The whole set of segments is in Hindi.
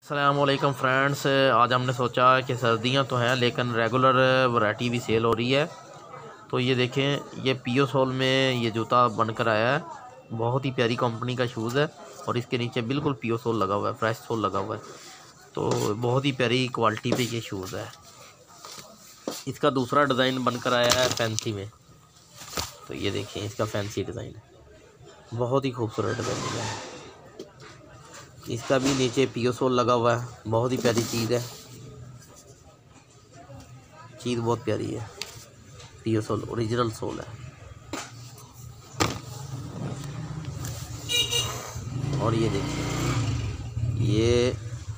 अस्सलामुअलैकुम फ्रेंड्स, आज हमने सोचा कि सर्दियां तो हैं लेकिन रेगुलर वैरायटी भी सेल हो रही है। तो ये देखें, ये पियो सोल में ये जूता बनकर आया है। बहुत ही प्यारी कंपनी का शूज़ है और इसके नीचे बिल्कुल पियो सोल लगा हुआ है, फ्रेश सोल लगा हुआ है। तो बहुत ही प्यारी क्वालिटी पे ये शूज़ है। इसका दूसरा डिज़ाइन बनकर आया है फैंसी में। तो ये देखें, इसका फैंसी डिज़ाइन है, बहुत ही खूबसूरत डिज़ाइन है। इसका भी नीचे पियो सोल लगा हुआ है। बहुत ही प्यारी चीज़ है, चीज़ बहुत प्यारी है। पियो सोल ओरिजिनल सोल है। और ये देखिए, ये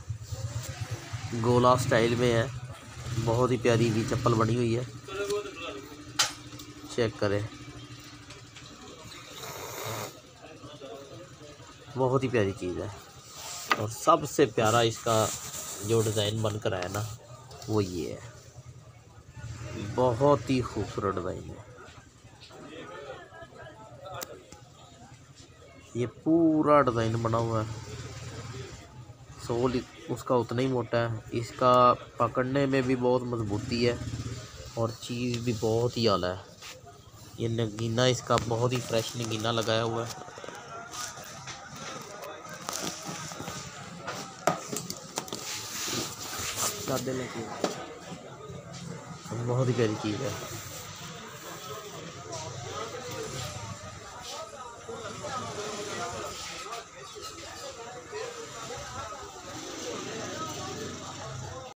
गोला स्टाइल में है। बहुत ही प्यारी भी चप्पल बनी हुई है, चेक करें। बहुत ही प्यारी चीज़ है और सबसे प्यारा इसका जो डिज़ाइन बनकर आया ना, वो ये है। बहुत ही खूबसूरत डिज़ाइन है। ये पूरा डिज़ाइन बना हुआ है। सोल उसका उतना ही मोटा है। इसका पकड़ने में भी बहुत मजबूती है और चीज़ भी बहुत ही आला है। ये नगीना इसका बहुत ही फ्रेश नगीना लगाया हुआ है। बहुत ही प्यारी चीज़ है।